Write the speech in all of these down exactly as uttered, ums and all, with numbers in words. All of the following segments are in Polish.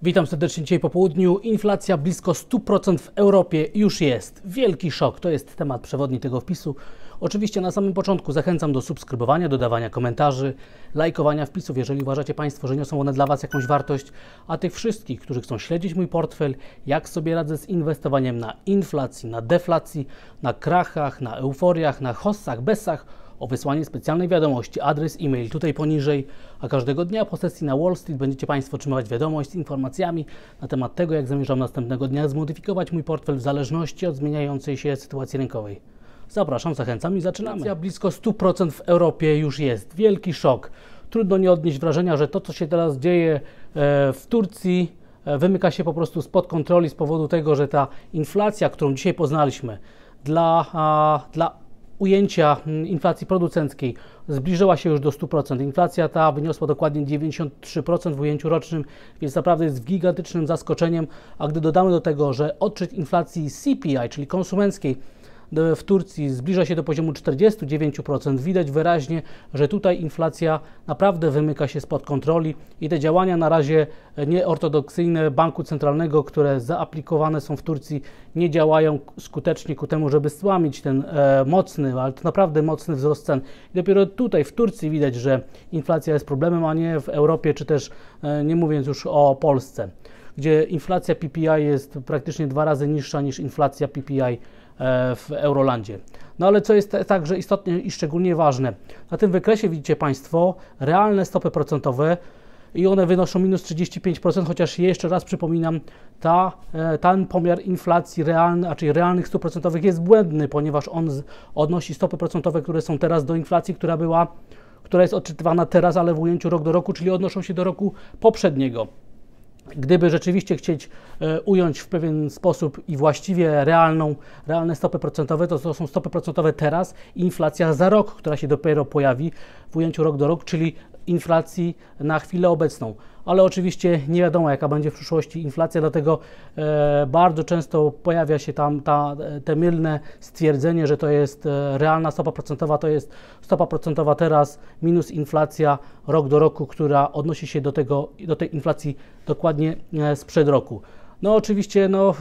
Witam serdecznie dzisiaj po południu. Inflacja blisko stu procent w Europie już jest. Wielki szok, to jest temat przewodni tego wpisu. Oczywiście na samym początku zachęcam do subskrybowania, dodawania komentarzy, lajkowania wpisów, jeżeli uważacie Państwo, że niosą one dla Was jakąś wartość. A tych wszystkich, którzy chcą śledzić mój portfel, jak sobie radzę z inwestowaniem na inflacji, na deflacji, na krachach, na euforiach, na hossach, bessach, o wysłanie specjalnej wiadomości, adres e-mail tutaj poniżej, a każdego dnia po sesji na Wall Street będziecie Państwo otrzymywać wiadomość z informacjami na temat tego, jak zamierzam następnego dnia zmodyfikować mój portfel w zależności od zmieniającej się sytuacji rynkowej. Zapraszam, zachęcam i zaczynamy. Inflacja blisko stu procent w Europie już jest. Wielki szok. Trudno nie odnieść wrażenia, że to, co się teraz dzieje w Turcji, wymyka się po prostu spod kontroli z powodu tego, że ta inflacja, którą dzisiaj poznaliśmy, dla, dla ujęcia inflacji producenckiej zbliżyła się już do stu procent. Inflacja ta wyniosła dokładnie dziewięćdziesiąt trzy procent w ujęciu rocznym, więc naprawdę jest gigantycznym zaskoczeniem. A gdy dodamy do tego, że odczyt inflacji C P I, czyli konsumenckiej, w Turcji zbliża się do poziomu czterdziestu dziewięciu procent, widać wyraźnie, że tutaj inflacja naprawdę wymyka się spod kontroli i te działania na razie nieortodoksyjne Banku Centralnego, które zaaplikowane są w Turcji, nie działają skutecznie ku temu, żeby stłamić ten e, mocny, ale to naprawdę mocny wzrost cen. I dopiero tutaj w Turcji widać, że inflacja jest problemem, a nie w Europie, czy też e, nie mówiąc już o Polsce, gdzie inflacja P P I jest praktycznie dwa razy niższa niż inflacja P P I w Eurolandzie. No ale co jest także istotne i szczególnie ważne, na tym wykresie widzicie Państwo realne stopy procentowe i one wynoszą minus trzydzieści pięć procent, chociaż jeszcze raz przypominam, ta, ten pomiar inflacji realny, a czyli realnych stóp procentowych jest błędny, ponieważ on odnosi stopy procentowe, które są teraz do inflacji, która była, która jest odczytywana teraz, ale w ujęciu rok do roku, czyli odnoszą się do roku poprzedniego. Gdyby rzeczywiście chcieć e, ująć w pewien sposób i właściwie realną, realne stopy procentowe, to, to są stopy procentowe teraz i inflacja za rok, która się dopiero pojawi w ujęciu rok do roku, czyli inflacji na chwilę obecną. Ale oczywiście nie wiadomo, jaka będzie w przyszłości inflacja, dlatego e, bardzo często pojawia się tam ta, te mylne stwierdzenie, że to jest e, realna stopa procentowa, to jest stopa procentowa teraz minus inflacja rok do roku, która odnosi się do, tego, do tej inflacji dokładnie e, sprzed roku. No oczywiście, no,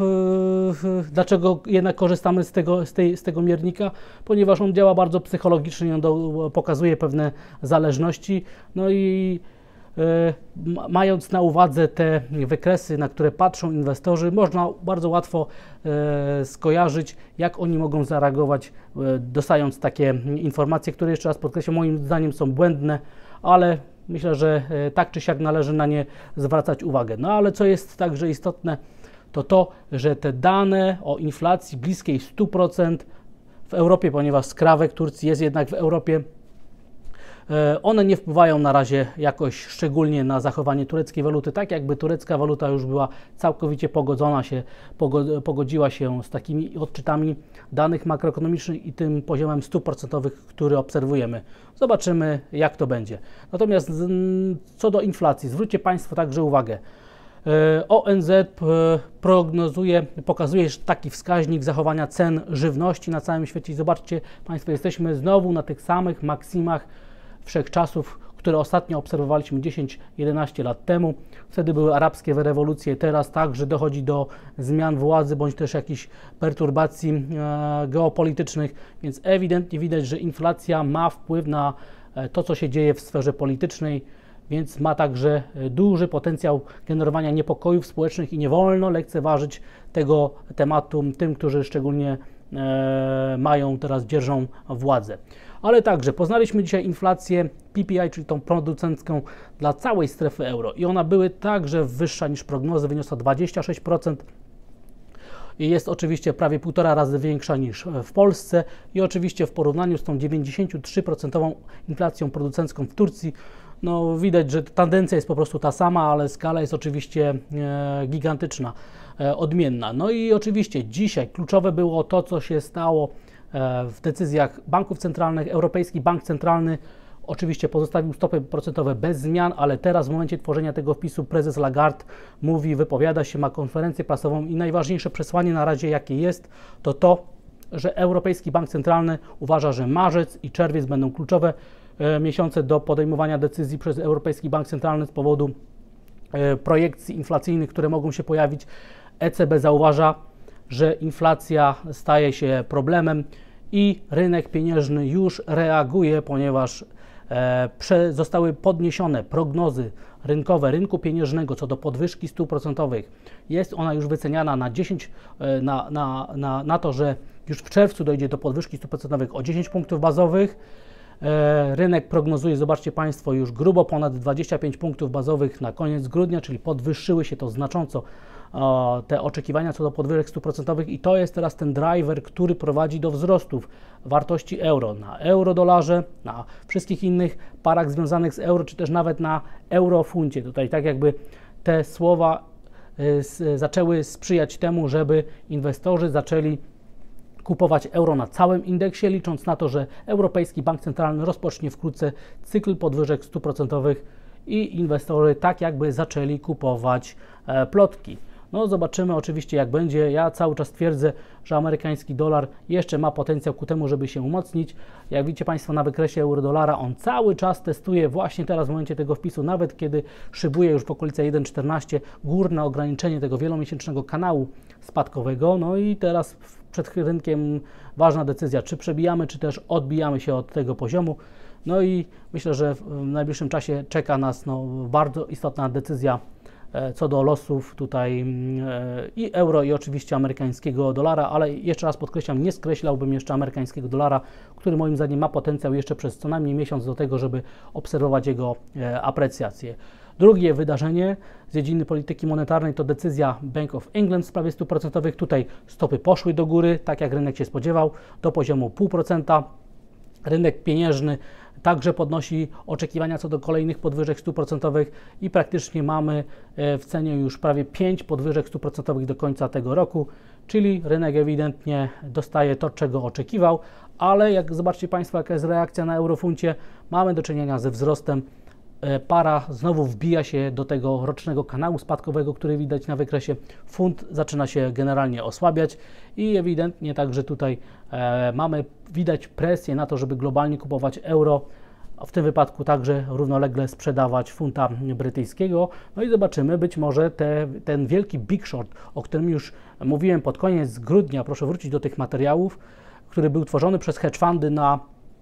yy, dlaczego jednak korzystamy z tego, z, tej, z tego miernika? Ponieważ on działa bardzo psychologicznie, on do, pokazuje pewne zależności, no i yy, mając na uwadze te wykresy, na które patrzą inwestorzy, można bardzo łatwo yy, skojarzyć, jak oni mogą zareagować, yy, dostając takie informacje, które jeszcze raz podkreślam, moim zdaniem są błędne, ale myślę, że tak czy siak należy na nie zwracać uwagę. No ale co jest także istotne, to to, że te dane o inflacji bliskiej stu procent w Europie, ponieważ skrawek Turcji jest jednak w Europie, one nie wpływają na razie jakoś szczególnie na zachowanie tureckiej waluty, tak jakby turecka waluta już była całkowicie pogodzona się, pogodziła się z takimi odczytami danych makroekonomicznych i tym poziomem stóp procentowych, który obserwujemy. Zobaczymy, jak to będzie. Natomiast co do inflacji, zwróćcie Państwo także uwagę. O N Z prognozuje, pokazuje taki wskaźnik zachowania cen żywności na całym świecie. I zobaczcie Państwo, jesteśmy znowu na tych samych maksimach wszechczasów, które ostatnio obserwowaliśmy dziesięć jedenaście lat temu. Wtedy były arabskie rewolucje, teraz także dochodzi do zmian władzy bądź też jakichś perturbacji e, geopolitycznych, więc ewidentnie widać, że inflacja ma wpływ na e, to, co się dzieje w sferze politycznej, więc ma także duży potencjał generowania niepokojów społecznych i nie wolno lekceważyć tego tematu tym, którzy szczególnie e, mają teraz, dzierżą władzę. Ale także poznaliśmy dzisiaj inflację P P I, czyli tą producencką dla całej strefy euro i ona była także wyższa niż prognozy, wyniosła dwadzieścia sześć procent i jest oczywiście prawie półtora razy większa niż w Polsce i oczywiście w porównaniu z tą dziewięćdziesiąt trzy procentową inflacją producencką w Turcji, no widać, że tendencja jest po prostu ta sama, ale skala jest oczywiście e, gigantyczna, e, odmienna. No i oczywiście dzisiaj kluczowe było to, co się stało e, w decyzjach banków centralnych. Europejski Bank Centralny oczywiście pozostawił stopy procentowe bez zmian, ale teraz w momencie tworzenia tego wpisu prezes Lagarde mówi, wypowiada się, ma konferencję prasową i najważniejsze przesłanie na razie jakie jest, to to, że Europejski Bank Centralny uważa, że marzec i czerwiec będą kluczowe miesiące do podejmowania decyzji przez Europejski Bank Centralny z powodu projekcji inflacyjnych, które mogą się pojawić, E C B zauważa, że inflacja staje się problemem i rynek pieniężny już reaguje, ponieważ e, prze, zostały podniesione prognozy rynkowe rynku pieniężnego co do podwyżki stóp procentowych. Jest ona już wyceniana na dziesięć, e, na, na, na, na to, że już w czerwcu dojdzie do podwyżki stóp procentowych o dziesięć punktów bazowych. E, rynek prognozuje, zobaczcie Państwo, już grubo ponad dwadzieścia pięć punktów bazowych na koniec grudnia, czyli podwyższyły się to znacząco te oczekiwania co do podwyżek stóp procentowych i to jest teraz ten driver, który prowadzi do wzrostów wartości euro na euro-dolarze, na wszystkich innych parach związanych z euro, czy też nawet na eurofuncie. Tutaj tak jakby te słowa y, zaczęły sprzyjać temu, żeby inwestorzy zaczęli kupować euro na całym indeksie, licząc na to, że Europejski Bank Centralny rozpocznie wkrótce cykl podwyżek stóp procentowych i inwestorzy tak jakby zaczęli kupować e, plotki. No zobaczymy oczywiście jak będzie. Ja cały czas twierdzę, że amerykański dolar jeszcze ma potencjał ku temu, żeby się umocnić. Jak widzicie Państwo na wykresie euro-dolara, on cały czas testuje właśnie teraz w momencie tego wpisu, nawet kiedy szybuje już w okolice jeden przecinek czternaście, górne ograniczenie tego wielomiesięcznego kanału spadkowego. No i teraz przed rynkiem ważna decyzja, czy przebijamy, czy też odbijamy się od tego poziomu. No i myślę, że w najbliższym czasie czeka nas no, bardzo istotna decyzja co do losów tutaj i euro, i oczywiście amerykańskiego dolara, ale jeszcze raz podkreślam, nie skreślałbym jeszcze amerykańskiego dolara, który moim zdaniem ma potencjał jeszcze przez co najmniej miesiąc do tego, żeby obserwować jego aprecjację. Drugie wydarzenie z dziedziny polityki monetarnej to decyzja Bank of England w sprawie stóp procentowych. Tutaj stopy poszły do góry, tak jak rynek się spodziewał, do poziomu zero przecinek pięć procent. Rynek pieniężny także podnosi oczekiwania co do kolejnych podwyżek stóp procentowych i praktycznie mamy w cenie już prawie pięć podwyżek stóp procentowych do końca tego roku, czyli rynek ewidentnie dostaje to, czego oczekiwał, ale jak zobaczcie Państwo, jaka jest reakcja na eurofuncie, mamy do czynienia ze wzrostem. Para znowu wbija się do tego rocznego kanału spadkowego, który widać na wykresie. Funt zaczyna się generalnie osłabiać i ewidentnie także tutaj e, mamy widać presję na to, żeby globalnie kupować euro, a w tym wypadku także równolegle sprzedawać funta brytyjskiego. No i zobaczymy, być może te, ten wielki big short, o którym już mówiłem pod koniec grudnia, proszę wrócić do tych materiałów, który był tworzony przez hedge fundy na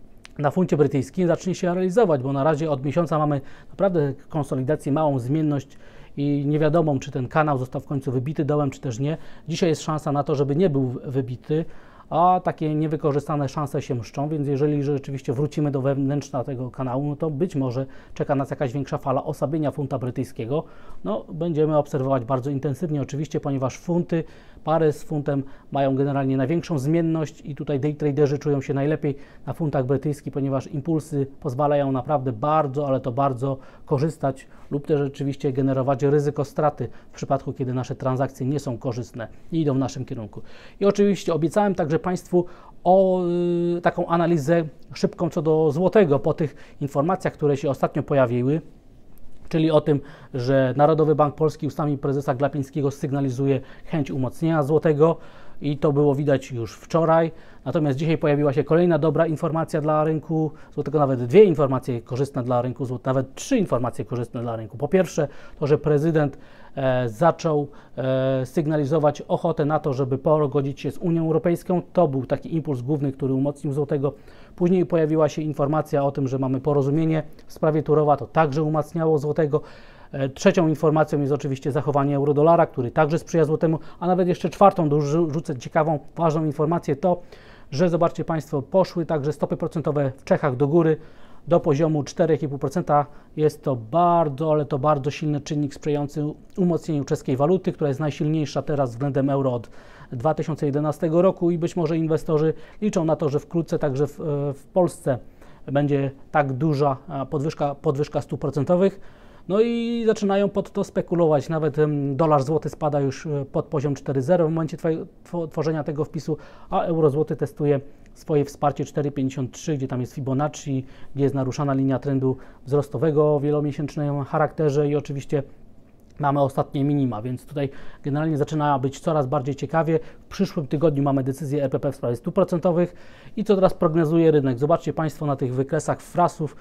na funcie brytyjskim, zacznie się realizować, bo na razie od miesiąca mamy naprawdę konsolidację, małą zmienność i nie wiadomo, czy ten kanał został w końcu wybity dołem, czy też nie. Dzisiaj jest szansa na to, żeby nie był wybity, a takie niewykorzystane szanse się mszczą, więc jeżeli rzeczywiście wrócimy do wewnętrzna tego kanału, no to być może czeka nas jakaś większa fala osłabienia funta brytyjskiego. No, będziemy obserwować bardzo intensywnie oczywiście, ponieważ funty, pary z funtem mają generalnie największą zmienność i tutaj day traderzy czują się najlepiej na funtach brytyjskich, ponieważ impulsy pozwalają naprawdę bardzo, ale to bardzo korzystać lub też rzeczywiście generować ryzyko straty w przypadku, kiedy nasze transakcje nie są korzystne i idą w naszym kierunku. I oczywiście obiecałem także Państwu o y, taką analizę szybką co do złotego po tych informacjach, które się ostatnio pojawiły, czyli o tym, że Narodowy Bank Polski ustami prezesa Glapińskiego sygnalizuje chęć umocnienia złotego i to było widać już wczoraj. Natomiast dzisiaj pojawiła się kolejna dobra informacja dla rynku złotego, nawet dwie informacje korzystne dla rynku złotego, nawet trzy informacje korzystne dla rynku. Po pierwsze to, że prezydent e, zaczął e, sygnalizować ochotę na to, żeby pogodzić się z Unią Europejską. To był taki impuls główny, który umocnił złotego. Później pojawiła się informacja o tym, że mamy porozumienie w sprawie Turowa, to także umacniało złotego. Trzecią informacją jest oczywiście zachowanie euro-dolara, który także sprzyja złotemu, a nawet jeszcze czwartą, rzucę ciekawą, ważną informację, to, że zobaczcie Państwo, poszły także stopy procentowe w Czechach do góry do poziomu cztery i pół procent. Jest to bardzo, ale to bardzo silny czynnik sprzyjający umocnieniu czeskiej waluty, która jest najsilniejsza teraz względem euro od dwa tysiące jedenastego roku i być może inwestorzy liczą na to, że wkrótce także w, w Polsce będzie tak duża podwyżka, podwyżka stóp procentowych. No i zaczynają pod to spekulować. Nawet dolar złoty spada już pod poziom cztery zero w momencie tworzenia tego wpisu, a euro złoty testuje swoje wsparcie cztery pięćdziesiąt trzy, gdzie tam jest Fibonacci, gdzie jest naruszana linia trendu wzrostowego o wielomiesięcznym charakterze i oczywiście mamy ostatnie minima, więc tutaj generalnie zaczyna być coraz bardziej ciekawie. W przyszłym tygodniu mamy decyzję R P P w sprawie stóp procentowych i co teraz prognozuje rynek. Zobaczcie Państwo na tych wykresach frasów.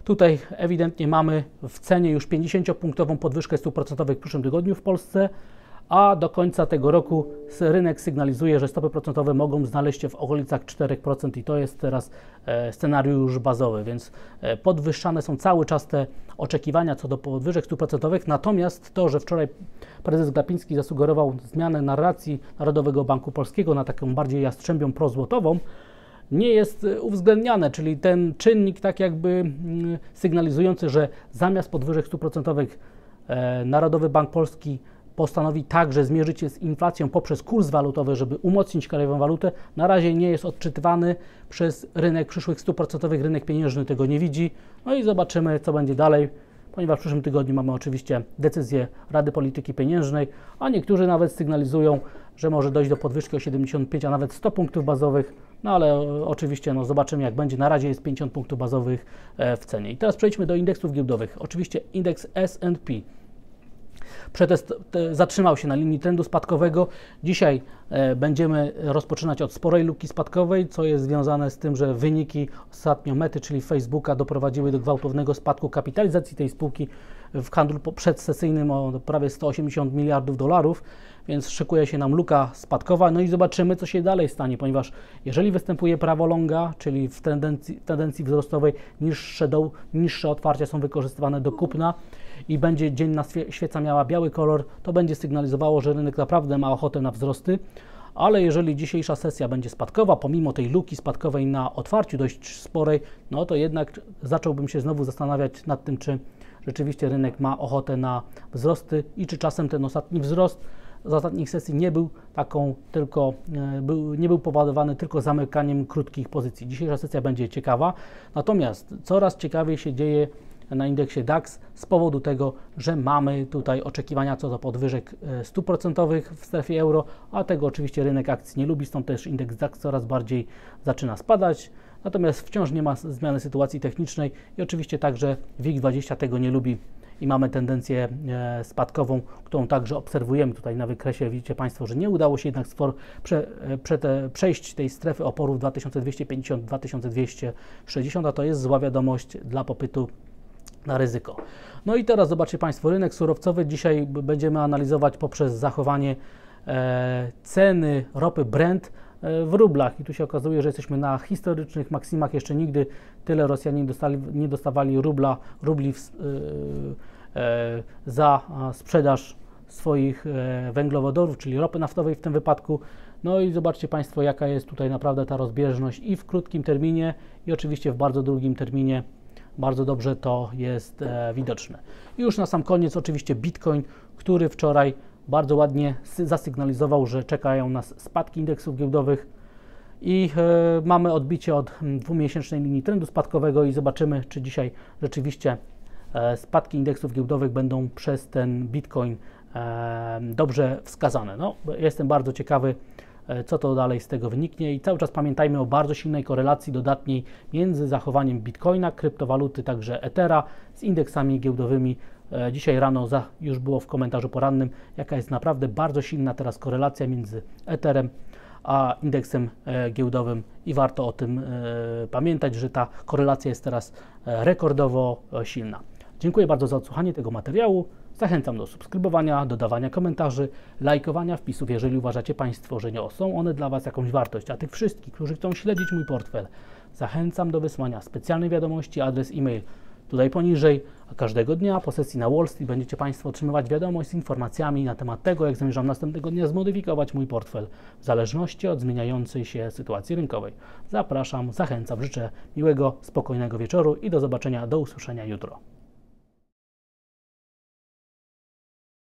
Tutaj ewidentnie mamy w cenie już pięćdziesięciopunktową podwyżkę stóp procentowych w przyszłym tygodniu w Polsce, a do końca tego roku rynek sygnalizuje, że stopy procentowe mogą znaleźć się w okolicach czterech procent i to jest teraz scenariusz bazowy, więc podwyższane są cały czas te oczekiwania co do podwyżek stóp procentowych, natomiast to, że wczoraj prezes Glapiński zasugerował zmianę narracji Narodowego Banku Polskiego na taką bardziej jastrzębią prozłotową, nie jest uwzględniane, czyli ten czynnik tak jakby sygnalizujący, że zamiast podwyżek stóp procentowych Narodowy Bank Polski postanowi także zmierzyć się z inflacją poprzez kurs walutowy, żeby umocnić krajową walutę, na razie nie jest odczytywany przez rynek przyszłych stóp procentowych, rynek pieniężny tego nie widzi. No i zobaczymy, co będzie dalej, ponieważ w przyszłym tygodniu mamy oczywiście decyzję Rady Polityki Pieniężnej, a niektórzy nawet sygnalizują, że może dojść do podwyżki o siedemdziesiąt pięć, a nawet sto punktów bazowych, no ale oczywiście no, zobaczymy, jak będzie. Na razie jest pięćdziesiąt punktów bazowych w cenie. I teraz przejdźmy do indeksów giełdowych. Oczywiście indeks S and P Przetest zatrzymał się na linii trendu spadkowego. Dzisiaj e, będziemy rozpoczynać od sporej luki spadkowej, co jest związane z tym, że wyniki ostatnio Mety, czyli Facebooka, doprowadziły do gwałtownego spadku kapitalizacji tej spółki w handlu przedsesyjnym o prawie sto osiemdziesiąt miliardów dolarów, więc szykuje się nam luka spadkowa. No i zobaczymy, co się dalej stanie, ponieważ jeżeli występuje prawo longa, czyli w tendencji, tendencji wzrostowej niższe, do, niższe otwarcia są wykorzystywane do kupna i będzie dzienna świeca miała biały kolor, to będzie sygnalizowało, że rynek naprawdę ma ochotę na wzrosty. Ale jeżeli dzisiejsza sesja będzie spadkowa, pomimo tej luki spadkowej na otwarciu dość sporej, no to jednak zacząłbym się znowu zastanawiać nad tym, czy rzeczywiście rynek ma ochotę na wzrosty i czy czasem ten ostatni wzrost z ostatnich sesji nie był taką tylko, był, nie był powodowany tylko zamykaniem krótkich pozycji. Dzisiejsza sesja będzie ciekawa, natomiast coraz ciekawiej się dzieje na indeksie DAX z powodu tego, że mamy tutaj oczekiwania co do podwyżek stóp procentowych w strefie euro, a tego oczywiście rynek akcji nie lubi, stąd też indeks DAX coraz bardziej zaczyna spadać. Natomiast wciąż nie ma zmiany sytuacji technicznej i oczywiście także WIG dwadzieścia tego nie lubi i mamy tendencję spadkową, którą także obserwujemy tutaj na wykresie. Widzicie Państwo, że nie udało się jednak spor, prze, prze te, przejść tej strefy oporów dwa tysiące dwieście pięćdziesiąt do dwa tysiące dwieście sześćdziesiąt, a to jest zła wiadomość dla popytu na ryzyko. No i teraz zobaczcie Państwo, rynek surowcowy dzisiaj będziemy analizować poprzez zachowanie e, ceny ropy Brent e, w rublach i tu się okazuje, że jesteśmy na historycznych maksimach. Jeszcze nigdy tyle Rosjanie nie, dostali, nie dostawali rubla, rubli w, e, e, za sprzedaż swoich e, węglowodorów, czyli ropy naftowej w tym wypadku. No i zobaczcie Państwo, jaka jest tutaj naprawdę ta rozbieżność i w krótkim terminie i oczywiście w bardzo długim terminie. Bardzo dobrze to jest e, widoczne. I już na sam koniec oczywiście Bitcoin, który wczoraj bardzo ładnie zasygnalizował, że czekają nas spadki indeksów giełdowych i e, mamy odbicie od dwumiesięcznej linii trendu spadkowego i zobaczymy, czy dzisiaj rzeczywiście e, spadki indeksów giełdowych będą przez ten Bitcoin e, dobrze wskazane. No, jestem bardzo ciekawy, co to dalej z tego wyniknie i cały czas pamiętajmy o bardzo silnej korelacji dodatniej między zachowaniem Bitcoina, kryptowaluty, także Ethera z indeksami giełdowymi. Dzisiaj rano za, już było w komentarzu porannym, jaka jest naprawdę bardzo silna teraz korelacja między Etherem a indeksem e, giełdowym i warto o tym e, pamiętać, że ta korelacja jest teraz e, rekordowo e, silna. Dziękuję bardzo za odsłuchanie tego materiału. Zachęcam do subskrybowania, dodawania komentarzy, lajkowania wpisów, jeżeli uważacie Państwo, że nie są one dla Was jakąś wartość. A tych wszystkich, którzy chcą śledzić mój portfel, zachęcam do wysłania specjalnej wiadomości, adres e-mail tutaj poniżej, a każdego dnia po sesji na Wall Street będziecie Państwo otrzymywać wiadomość z informacjami na temat tego, jak zamierzam następnego dnia zmodyfikować mój portfel w zależności od zmieniającej się sytuacji rynkowej. Zapraszam, zachęcam, życzę miłego, spokojnego wieczoru i do zobaczenia, do usłyszenia jutro.